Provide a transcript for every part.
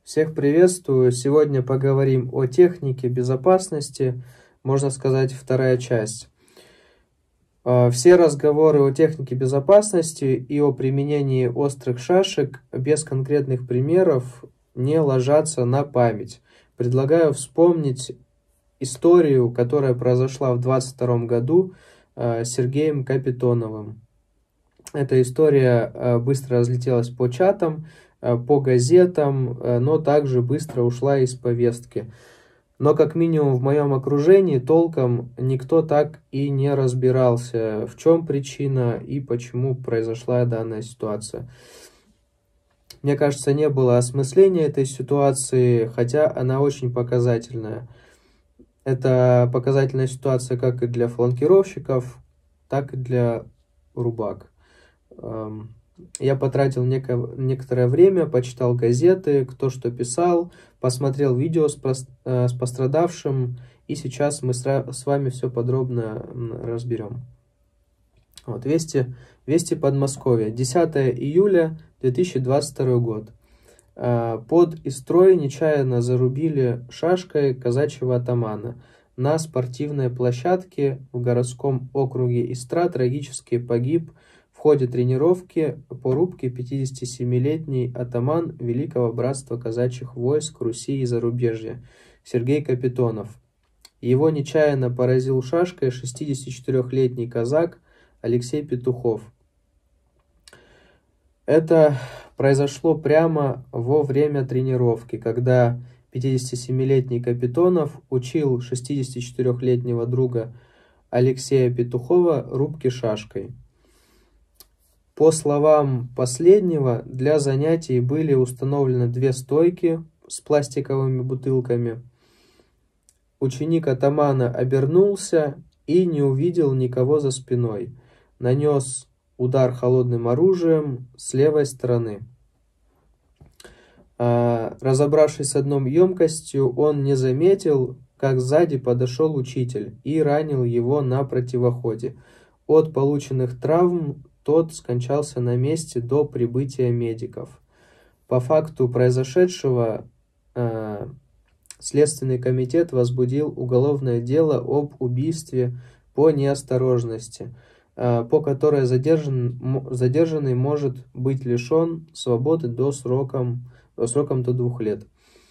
Всех приветствую! Сегодня поговорим о технике безопасности, можно сказать, вторая часть. Все разговоры о технике безопасности и о применении острых шашек без конкретных примеров не ложатся на память. Предлагаю вспомнить историю, которая произошла в 2022 году с Сергеем Капитоновым. Эта история быстро разлетелась по чатам, по газетам, но также быстро ушла из повестки. Но как минимум в моем окружении толком никто так и не разбирался, в чем причина и почему произошла данная ситуация. Мне кажется, не было осмысления этой ситуации, хотя она очень показательная. Это показательная ситуация как и для фланкировщиков, так и для рубак. Я потратил некоторое время, почитал газеты, кто что писал, посмотрел видео с пострадавшим, и сейчас мы с вами все подробно разберем. Вот, Вести Подмосковья, 10 июля 2022 год. Под Истрой нечаянно зарубили шашкой казачьего атамана. На спортивной площадке в городском округе Истра трагически погиб в ходе тренировки по рубке 57-летний атаман Великого Братства казачьих войск Руси и зарубежья Сергей Капитонов. Его нечаянно поразил шашкой 64-летний казак Алексей Петухов. Это произошло прямо во время тренировки, когда 57-летний Капитонов учил 64-летнего друга Алексея Петухова рубки шашкой. По словам последнего, для занятий были установлены 2 стойки с пластиковыми бутылками. Ученик атамана обернулся и не увидел никого за спиной. Нанес удар холодным оружием с левой стороны. Разобравшись с одной емкостью, он не заметил, как сзади подошел учитель и ранил его на противоходе. От полученных травм тот скончался на месте до прибытия медиков. По факту произошедшего Следственный комитет возбудил уголовное дело об убийстве по неосторожности, по которой задержанный может быть лишен свободы сроком до 2 лет.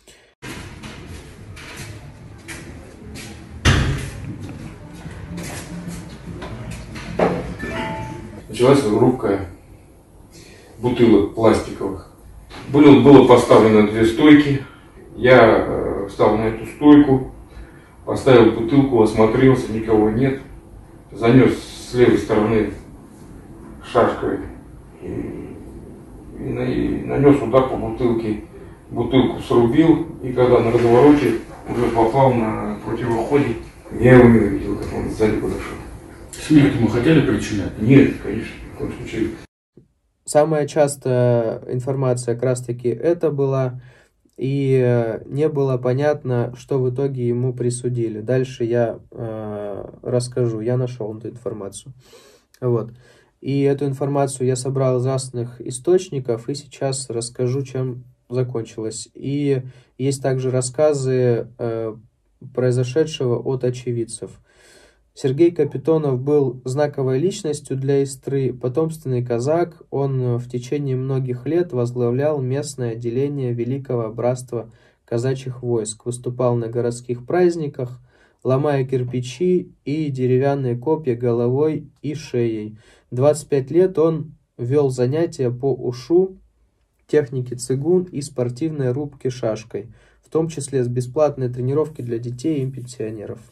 Началась рубка бутылок пластиковых. Было поставлено 2 стойки. Я встал на эту стойку, поставил бутылку, осмотрелся, никого нет. Занес с левой стороны шашкой и нанес удар по бутылке. Бутылку срубил, и когда на развороте уже попал на противоходе, я его не увидел, как он сзади подошел. Смерть ему хотели причинять? Нет, конечно, в коем случае. Самая частая информация как раз таки это была, и не было понятно, что в итоге ему присудили. Дальше я расскажу, я нашел эту информацию. Вот. И эту информацию я собрал из разных источников, и сейчас расскажу, чем закончилось. И есть также рассказы произошедшего от очевидцев. Сергей Капитонов был знаковой личностью для Истры, потомственный казак. Он в течение многих лет возглавлял местное отделение Великого Братства казачьих войск, выступал на городских праздниках, ломая кирпичи и деревянные копья головой и шеей. 25 лет он вел занятия по ушу, технике цигун и спортивной рубке шашкой, в том числе с бесплатной тренировки для детей и пенсионеров.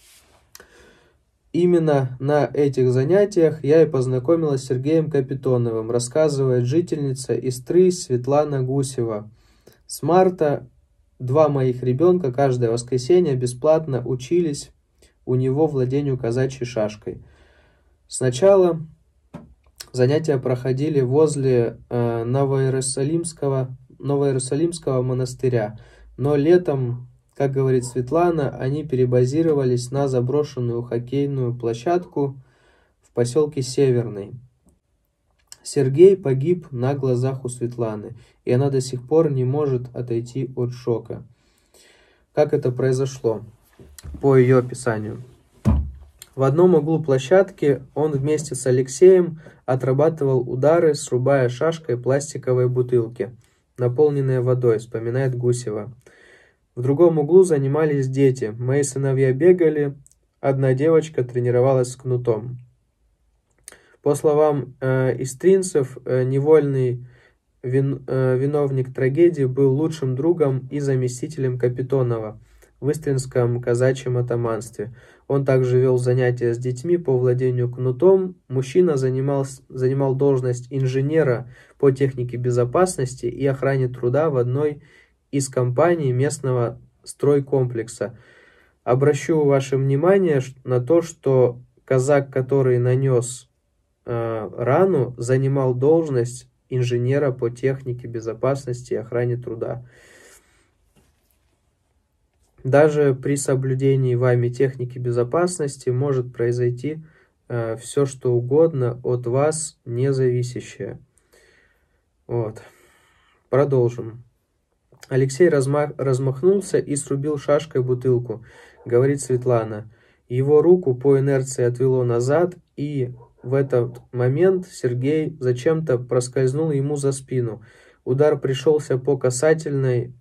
Именно на этих занятиях я и познакомилась с Сергеем Капитоновым, рассказывает жительница Истры Светлана Гусева. С марта 2 моих ребенка каждое воскресенье бесплатно учились у него владению казачьей шашкой. Сначала занятия проходили возле Новоиерусалимского монастыря, но летом, как говорит Светлана, они перебазировались на заброшенную хоккейную площадку в поселке Северный. Сергей погиб на глазах у Светланы, и она до сих пор не может отойти от шока. Как это произошло? По ее описанию. В одном углу площадки он вместе с Алексеем отрабатывал удары, срубая шашкой пластиковые бутылки, наполненные водой, вспоминает Гусева. В другом углу занимались дети. Мои сыновья бегали, одна девочка тренировалась с кнутом. По словам Истринцев, невольный виновник трагедии был лучшим другом и заместителем Капитонова в Истринском казачьем атаманстве. Он также вел занятия с детьми по владению кнутом. Мужчина занимал должность инженера по технике безопасности и охране труда в одной из компаний местного стройкомплекса. Обращу ваше внимание на то, что казак, который нанес рану, занимал должность инженера по технике безопасности и охране труда. Даже при соблюдении вами техники безопасности может произойти все, что угодно от вас независящее. Вот. Продолжим. Алексей размахнулся и срубил шашкой бутылку, говорит Светлана. Его руку по инерции отвело назад, и в этот момент Сергей зачем-то проскользнул ему за спину. Удар пришелся по касательной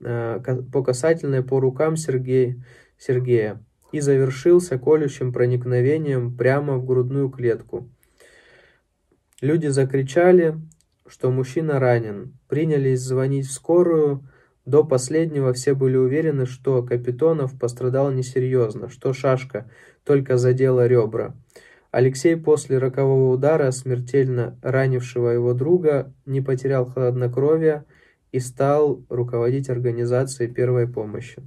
по рукам Сергея и завершился колющим проникновением прямо в грудную клетку. Люди закричали, что мужчина ранен. Принялись звонить в скорую. До последнего все были уверены, что Капитонов пострадал несерьезно, что шашка только задела ребра. Алексей после рокового удара, смертельно ранившего его друга, не потерял хладнокровия и стал руководить организацией первой помощи.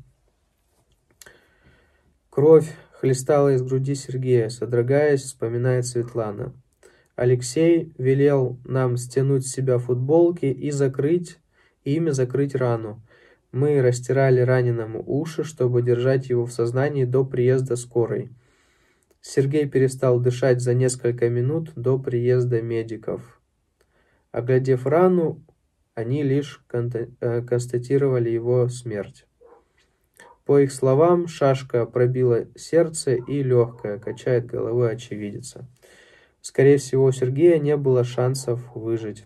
Кровь хлестала из груди Сергея, содрогаясь, вспоминает Светлана. Алексей велел нам стянуть с себя футболки и ими закрыть рану. Мы растирали раненому уши, чтобы держать его в сознании до приезда скорой. Сергей перестал дышать за несколько минут до приезда медиков. Оглядев рану, они лишь констатировали его смерть. По их словам, шашка пробила сердце и легкое, качает головой очевидица. Скорее всего, у Сергея не было шансов выжить.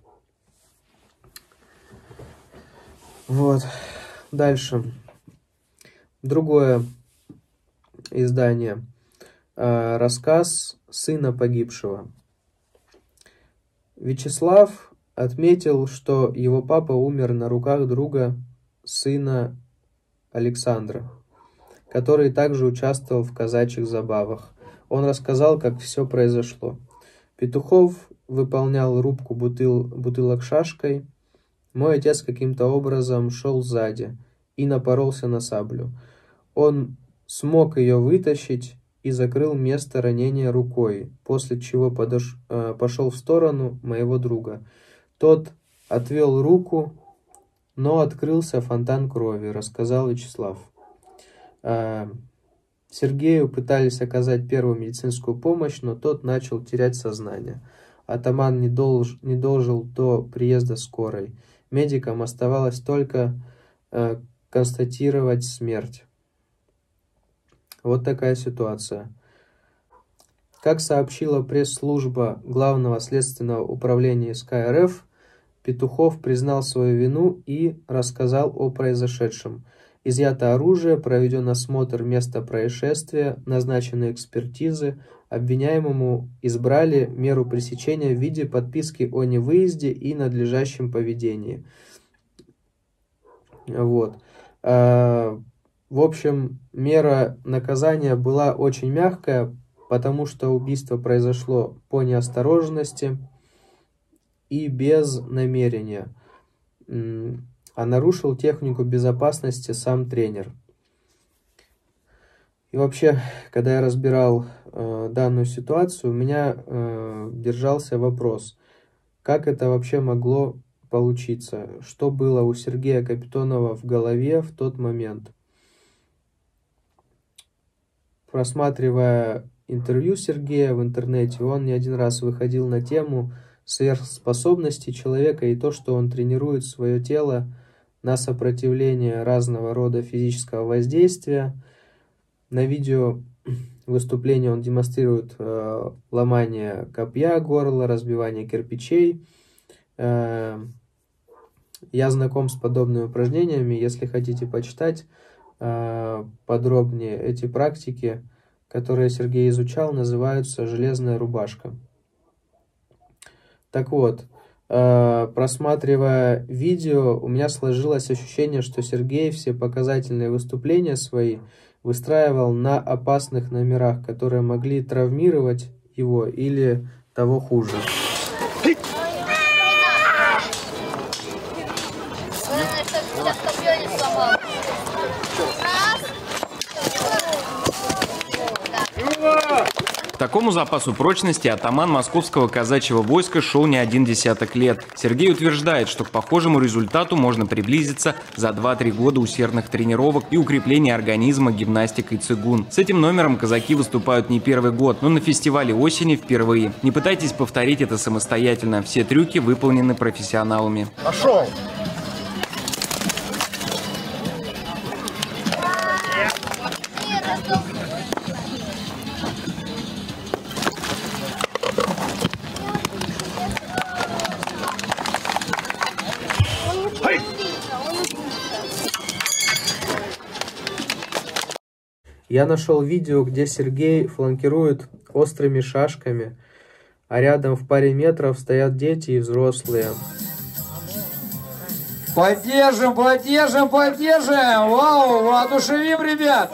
Вот. Дальше. Другое издание. Рассказ сына погибшего. Вячеслав отметил, что его папа умер на руках друга сына Александра, который также участвовал в казачьих забавах. Он рассказал, как все произошло. Петухов выполнял рубку бутылок шашкой. Мой отец каким-то образом шел сзади и напоролся на саблю. Он смог ее вытащить и закрыл место ранения рукой, после чего пошел в сторону моего друга. Тот отвел руку, но открылся фонтан крови, рассказал Вячеслав. Сергею пытались оказать первую медицинскую помощь, но тот начал терять сознание. Атаман не дожил до приезда скорой. Медикам оставалось только констатировать смерть. Вот такая ситуация. Как сообщила пресс-служба Главного следственного управления СК РФ, Петухов признал свою вину и рассказал о произошедшем. Изъято оружие, проведен осмотр места происшествия, назначены экспертизы, обвиняемому избрали меру пресечения в виде подписки о невыезде и надлежащем поведении. Вот. В общем, мера наказания была очень мягкая, потому что убийство произошло по неосторожности и без намерения, а нарушил технику безопасности сам тренер. И вообще, когда я разбирал данную ситуацию, у меня держался вопрос, как это вообще могло получиться, что было у Сергея Капитонова в голове в тот момент. Просматривая интервью Сергея в интернете, он не один раз выходил на тему сверхспособности человека и то, что он тренирует свое тело на сопротивление разного рода физического воздействия. На видео выступления он демонстрирует ломание копья горла, разбивание кирпичей. Я знаком с подобными упражнениями. Если хотите почитать подробнее эти практики, которые Сергей изучал, называются «Железная рубашка». Так вот, просматривая видео, у меня сложилось ощущение, что Сергей все показательные выступления свои выстраивал на опасных номерах, которые могли травмировать его или того хуже. Такому запасу прочности атаман московского казачьего войска шел не один десяток лет. Сергей утверждает, что к похожему результату можно приблизиться за 2-3 года усердных тренировок и укрепления организма гимнастикой цигун. С этим номером казаки выступают не первый год, но на фестивале осени впервые. Не пытайтесь повторить это самостоятельно. Все трюки выполнены профессионалами. Пошел! Я нашел видео, где Сергей фланкирует острыми шашками, а рядом в паре метров стоят дети и взрослые. Поддержим, поддержим, поддержим! Вау, воодушевим, ребят!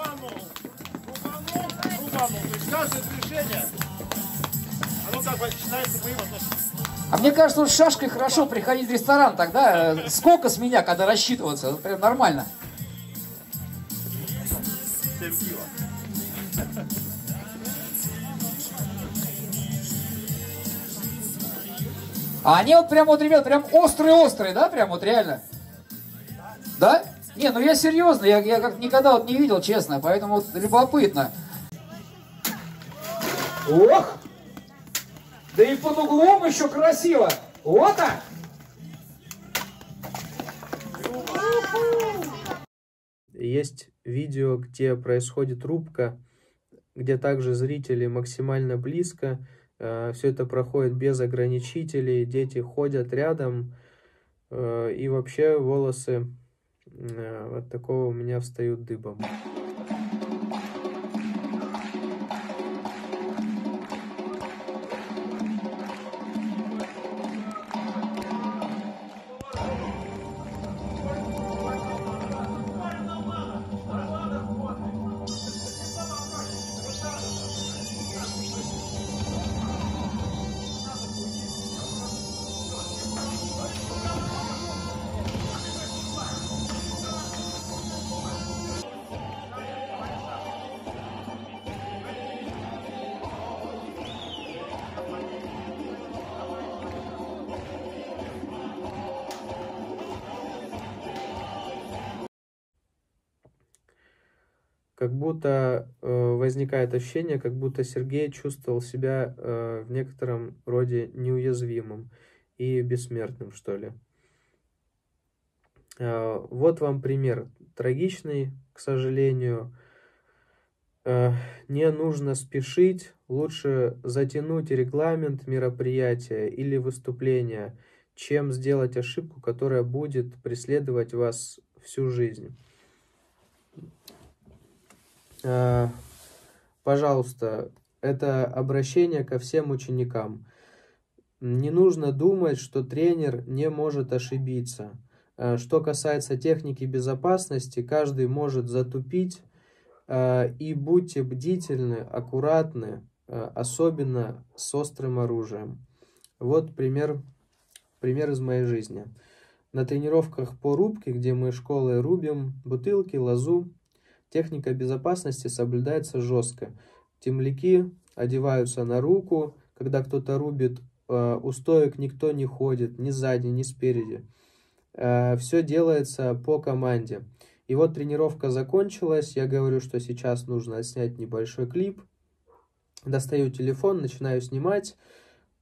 А мне кажется, вот с шашкой хорошо приходить в ресторан тогда. Сколько с меня, когда рассчитываться? Это прям нормально. 7 кило. А они вот прям вот, ребят, прям острые-острые, да? Прям вот реально. Да? Не, ну я серьезно, я как никогда вот не видел, честно, поэтому вот любопытно. Ох! Да и под углом еще красиво. Вот так! Есть видео, где происходит рубка, где также зрители максимально близко. Все это проходит без ограничителей, дети ходят рядом, и вообще волосы от такого у меня встают дыбом. Как будто возникает ощущение, как будто Сергей чувствовал себя в некотором роде неуязвимым и бессмертным, что ли. Вот вам пример. Трагичный, к сожалению. Не нужно спешить, лучше затянуть регламент мероприятия или выступления, чем сделать ошибку, которая будет преследовать вас всю жизнь. Пожалуйста, это обращение ко всем ученикам. Не нужно думать, что тренер не может ошибиться. Что касается техники безопасности, каждый может затупить, и будьте бдительны, аккуратны, особенно с острым оружием. Вот пример из моей жизни. На тренировках по рубке, где мы школой рубим бутылки, лозу, техника безопасности соблюдается жестко. Темляки одеваются на руку, когда кто-то рубит, у стоек никто не ходит, ни сзади, ни спереди. Все делается по команде. И вот тренировка закончилась, я говорю, что сейчас нужно снять небольшой клип. Достаю телефон, начинаю снимать.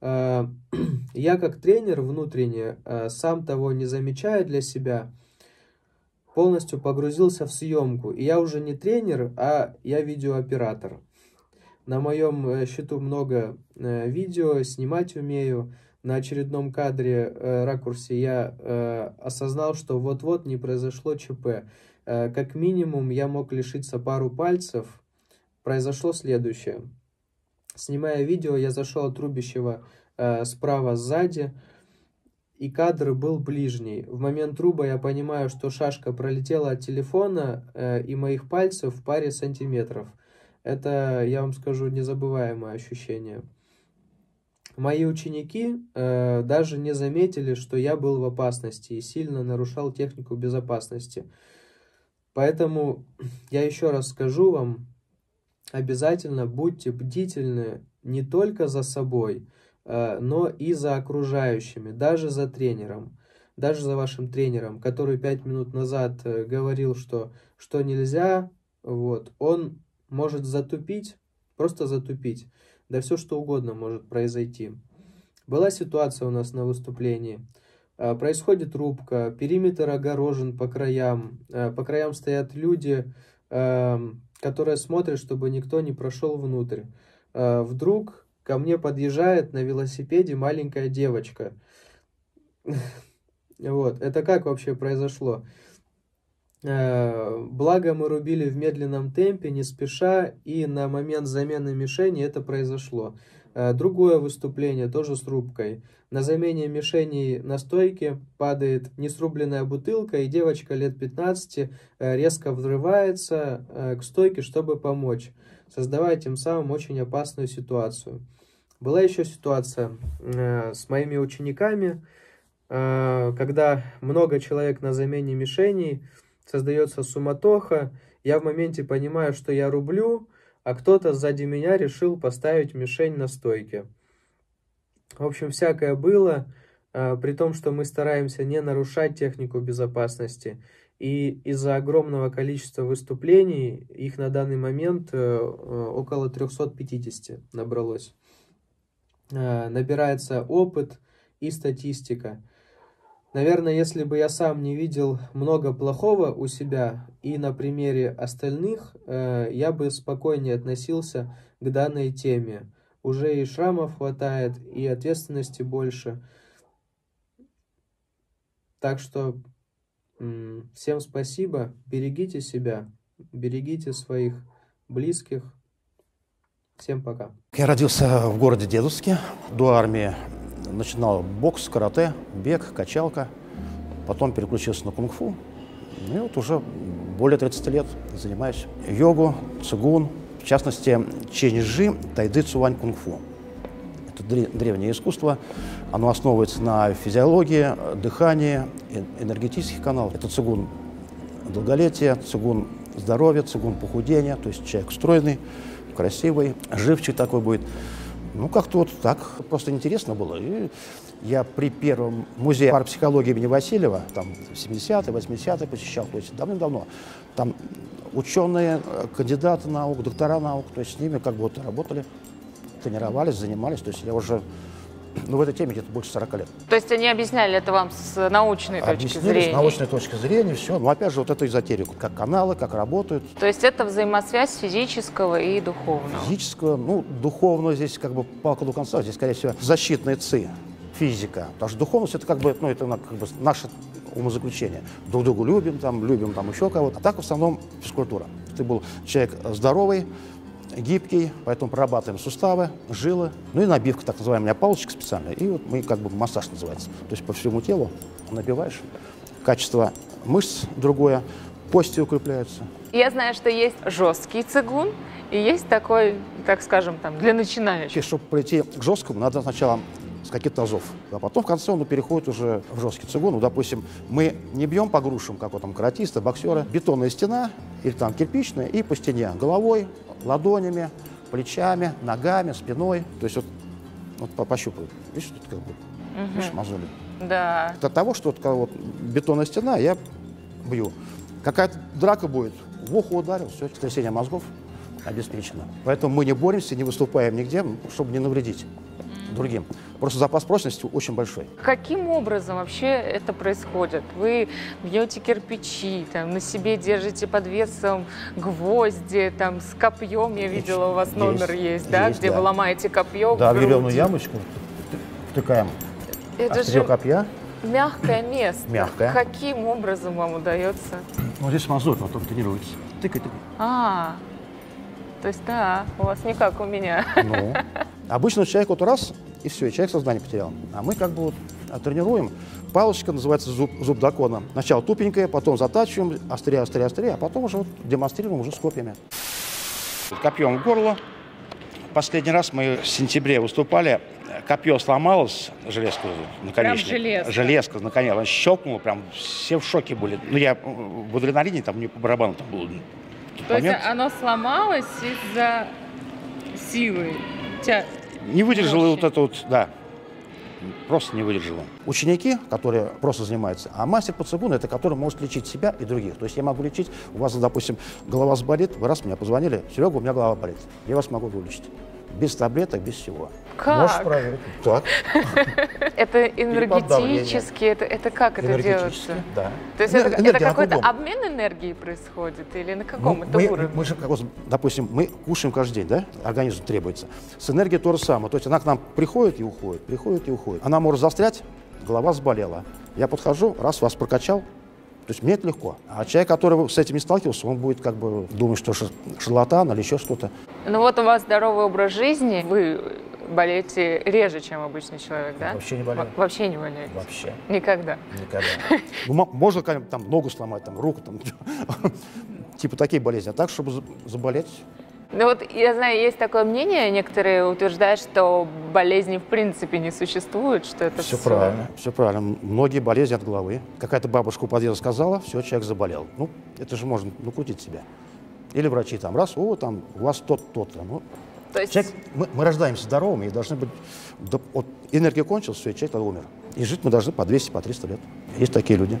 Я как тренер внутренне, сам того не замечая для себя, полностью погрузился в съемку. И я уже не тренер, а я видеооператор. На моем счету много видео, снимать умею. На очередном кадре, ракурсе я осознал, что вот-вот не произошло ЧП. Как минимум я мог лишиться пару пальцев. Произошло следующее. Снимая видео, я зашел от рубящего справа сзади, и кадр был ближний. В момент руба я понимаю, что шашка пролетела от телефона и моих пальцев в паре сантиметров. Это, я вам скажу, незабываемое ощущение. Мои ученики даже не заметили, что я был в опасности и сильно нарушал технику безопасности. Поэтому я еще раз скажу вам, обязательно будьте бдительны не только за собой, но и за окружающими, даже за тренером, даже за вашим тренером, который 5 минут назад говорил, что нельзя, вот, он может затупить, просто затупить, да все что угодно может произойти. Была ситуация у нас на выступлении, происходит рубка, периметр огорожен по краям стоят люди, которые смотрят, чтобы никто не прошел внутрь. Вдруг ко мне подъезжает на велосипеде маленькая девочка. Вот, это как вообще произошло? Благо мы рубили в медленном темпе, не спеша, и на момент замены мишени это произошло. Другое выступление, тоже с рубкой. На замене мишени на стойке падает несрубленная бутылка, и девочка лет 15 резко взрывается к стойке, чтобы помочь, создавая тем самым очень опасную ситуацию. Была еще ситуация с моими учениками, когда много человек на замене мишеней, создается суматоха, я в моменте понимаю, что я рублю, а кто-то сзади меня решил поставить мишень на стойке. В общем, всякое было, при том, что мы стараемся не нарушать технику безопасности. И из-за огромного количества выступлений, их на данный момент около 350 набралось. Набирается опыт и статистика. Наверное, если бы я сам не видел много плохого у себя и на примере остальных, я бы спокойнее относился к данной теме. Уже и шрамов хватает, и ответственности больше. Так что всем спасибо, берегите себя, берегите своих близких. Всем пока. Я родился в городе Дедовске. До армии начинал бокс, карате, бег, качалка. Потом переключился на кунг-фу. И вот уже более 30 лет занимаюсь йогу, цигун. В частности, чэньжи, тайцзи, цюань, кунг-фу. Это древнее искусство. Оно основывается на физиологии, дыхании, энергетических каналах. Это цигун долголетия, цигун здоровья, цигун похудения. То есть человек стройный, красивый, живчик такой будет. Ну, как-то вот так просто интересно было. И я при первом музее парапсихологии имени Васильева, там, 70-е, 80-е посещал, то есть давным-давно. Там ученые, кандидаты наук, доктора наук, то есть с ними как бы вот работали, тренировались, занимались. То есть я уже в этой теме где-то больше 40 лет. То есть они объясняли это вам с научной точки зрения? С научной точки зрения, все. Но опять же, вот эту эзотерику, как каналы, как работают. То есть это взаимосвязь физического и духовного? Физического, ну, духовного здесь как бы палка до конца, здесь, скорее всего, защитные ци, физика. Потому что духовность это как бы, ну, это как бы наше умозаключение. Друг другу любим там еще кого-то. А так в основном физкультура. Ты был человек здоровый, гибкий, поэтому прорабатываем суставы, жилы, ну и набивка, так называемая, у меня палочка специальная, и вот мы как бы массаж называется. То есть по всему телу набиваешь, качество мышц другое, кости укрепляются. Я знаю, что есть жесткий цигун и есть такой, так скажем, там, для начинающих. Чтобы прийти к жесткому, надо сначала с каких-то азов, а потом в конце он переходит уже в жесткий цигун. Ну, допустим, мы не бьем по грушам, как вот там каратисты, боксеры, бетонная стена или там кирпичная, и по стене головой, ладонями, плечами, ногами, спиной. То есть вот пощупают. Видишь, тут как бы, видишь, мозоли. Да. От того, что вот бетонная стена, я бью. Какая-то драка будет, в ухо ударил, все, сотрясение мозгов обеспечено. Поэтому мы не боремся, не выступаем нигде, чтобы не навредить. другим. Просто запас прочности очень большой. Каким образом вообще это происходит? Вы бьете кирпичи, там, на себе держите под весом гвозди, там, с копьем, я видела, у вас номер есть, да, где да. вы ломаете копье. Да, веревную ямочку втыкаем. Это острие же копья. мягкое место. Мягкое. Каким образом вам удается? Вот здесь мазут, потом тренируется. Тыкай, тыкай. То есть, да, у вас не как у меня. Ну, обычно человек вот раз, и все, и человек сознание потерял. А мы как бы вот тренируем. Палочка называется зуб дракона. Сначала тупенькая, потом затачиваем, острее, острее, острее, а потом уже вот демонстрируем уже с копьями. Копьем в горло. Последний раз мы в сентябре выступали, копье сломалось, железка, наконечник. Прям железка. Железка, наконец, она щелкнула, прям все в шоке были. Ну, я в адреналине, там, мне по барабану там было. То есть оно сломалось из-за силы? Не выдержало вот это вот, да, просто не выдержало. Ученики, которые просто занимаются, а мастер по цигуну — это который может лечить себя и других. То есть я могу лечить, у вас, допустим, голова заболит, вы раз меня позвонили, Серега, у меня голова болит, я вас могу вылечить. Без таблеток, без всего. Как? Можешь проверить. Так. Это энергетически, это как это делается? Да. То есть это какой-то обмен энергией происходит или на каком это уровне? Мы же, допустим, мы кушаем каждый день, да? Организму требуется. С энергией то же самое. То есть она к нам приходит и уходит, приходит и уходит. Она может застрять, голова заболела. Я подхожу, раз вас прокачал, то есть мне это легко. А человек, который с этим не сталкивался, он будет как бы думать, что шарлатан или еще что-то. Ну вот у вас здоровый образ жизни, вы болеете реже, чем обычный человек, да? Вообще не болею. Вообще не болеете? Вообще. Никогда? Никогда. Ну, можно там ногу сломать, там, руку, там, типа такие болезни. А так, чтобы заболеть... Ну вот, я знаю, есть такое мнение, некоторые утверждают, что болезни в принципе не существует, что это все правильно, все правильно. Многие болезни от головы. Какая-то бабушка у подъезда сказала, все, человек заболел. Ну, это же можно накрутить себя. Или врачи там, раз, там, у вас то-то. Ну, то есть... человек, мы рождаемся здоровыми и должны быть... Вот энергия кончилась, все, и человек тогда умер. И жить мы должны по 200, по 300 лет. Есть такие люди.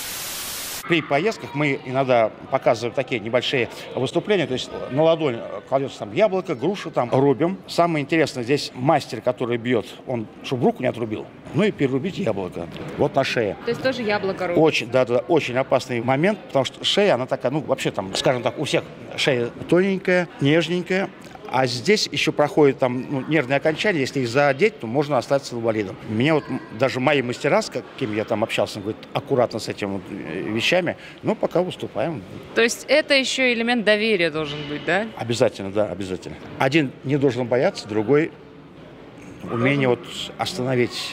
При поездках мы иногда показываем такие небольшие выступления, то есть на ладонь кладется там яблоко, грушу, там рубим. Самое интересное, здесь мастер, который бьет, он, чтобы руку не отрубил, ну и перерубить яблоко. Вот на шее. То есть тоже яблоко рубить? Очень, да, очень опасный момент, потому что шея, она такая, ну вообще там, скажем так, у всех шея тоненькая, нежненькая. А здесь еще проходит там нервные окончания, если их задеть, то можно остаться инвалидом. Меня вот даже мои мастера, с кем я там общался, говорят, аккуратно с этими вот вещами, но пока выступаем. То есть это еще элемент доверия должен быть, да? Обязательно, да, обязательно. Один не должен бояться, другой умение вот остановить.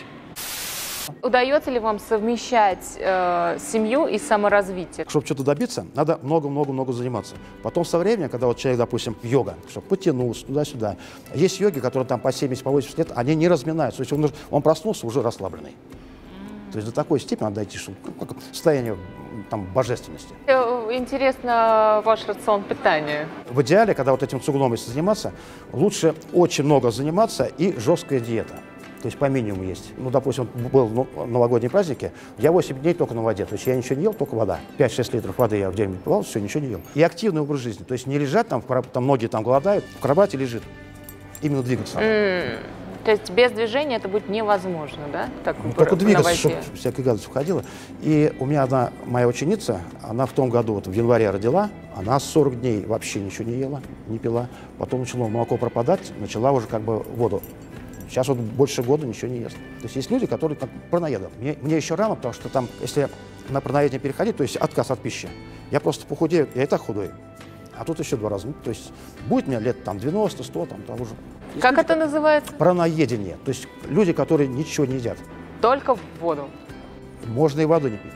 Удается ли вам совмещать семью и саморазвитие? Чтобы что-то добиться, надо много-много-много заниматься. Потом со временем, когда вот человек, допустим, йога, чтобы потянулся туда-сюда. Есть йоги, которые там по 70, по 80 лет, они не разминаются. То есть он проснулся уже расслабленный. То есть до такой степени надо дойти, что состояние там, божественности. Интересно ваш рацион питания. В идеале, когда вот этим цигуном если заниматься, лучше очень много заниматься и жесткая диета. То есть по минимуму есть. Ну, допустим, был новогодние праздники, я 8 дней только на воде. То есть я ничего не ел, только вода. 5-6 литров воды я в день выпивал, все, ничего не ел. И активный образ жизни. То есть не лежать там, многие там голодают, в кровати лежит. Именно двигаться. То есть без движения это будет невозможно, да? Только двигаться, чтобы всякая гадость уходила. И у меня одна моя ученица, она в том году, вот в январе родила, она 40 дней вообще ничего не ела, не пила. Потом начало молоко пропадать, начала уже как бы воду. Сейчас вот больше года ничего не ест. То есть есть люди, которые как праноеды. Мне еще рано, потому что там, если на праноедение переходить, то есть отказ от пищи, я просто похудею, я и так худой. А тут еще 2 раза. То есть будет мне лет там 90, 100, там того же. Есть как люди, это называется? Праноедение. То есть люди, которые ничего не едят. Только в воду. Можно и воду не пить.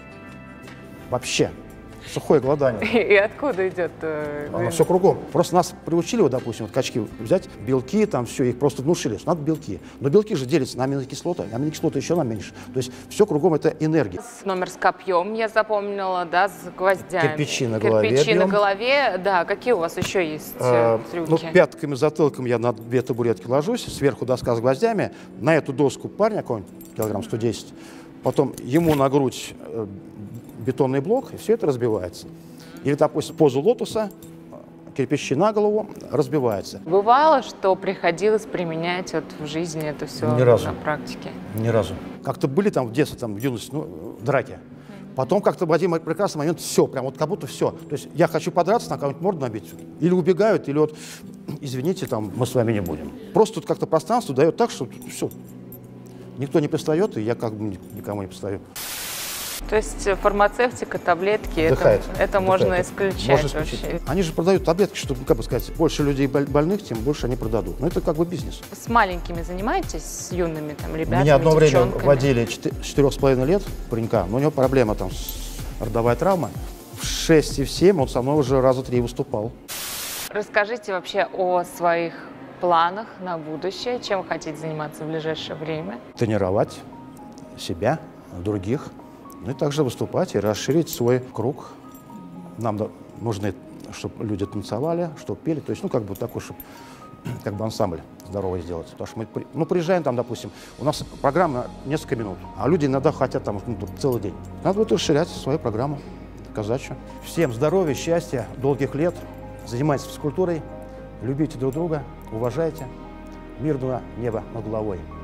Вообще. Сухое голодание. И откуда идет? Все кругом. Просто нас приучили, вот, допустим, вот качки взять, белки, там все, их просто внушили, что надо белки. Но белки же делятся на аминокислоты, аминокислоты еще на меньше. То есть все кругом это энергия. Номер с копьем я запомнила, да, с гвоздями. Кирпичи на голове. Кирпичи на голове, да. Какие у вас еще есть трюки? Ну, пятками, затылком я на 2 табуретки ложусь, сверху доска с гвоздями, на эту доску парня какой-нибудь, килограмм 110, потом ему на грудь бетонный блок, и все это разбивается. Или, допустим, позу лотоса, кирпичи на голову, разбивается. Бывало, что приходилось применять вот в жизни это все Ни разу. на практике? Ни разу. Как-то были там в детстве, там, в юности, ну, драки. Потом как-то в один прекрасный момент все, прям вот как будто все. То есть я хочу подраться, на кого-нибудь морду набить. Или убегают, или вот, извините, там, мы с вами не будем. Просто тут как-то пространство дает так, что все. Никто не пристает, и я как бы никому не пристаю. То есть фармацевтика, таблетки, это можно исключать вообще? Они же продают таблетки, чтобы, как бы сказать, больше людей больных, тем больше они продадут. Но это как бы бизнес. С маленькими занимаетесь, с юными там ребятами, Меня одно время девчонками? водили 4,5 лет паренька, но у него проблема там, родовая травма. В 6 и в 7 он со мной уже раза 3 выступал. Расскажите вообще о своих планах на будущее, чем хотите заниматься в ближайшее время? Тренировать себя, других, ну и также выступать и расширить свой круг. Нам нужны, чтобы люди танцевали, чтобы пели, то есть, ну, как бы такой, чтобы как бы ансамбль здоровый сделать. Потому что мы приезжаем там, допустим, у нас программа несколько минут, а люди иногда хотят там целый день. Надо будет расширять свою программу казачью. Всем здоровья, счастья, долгих лет, занимайтесь физкультурой, любите друг друга, уважайте, мирного неба над головой.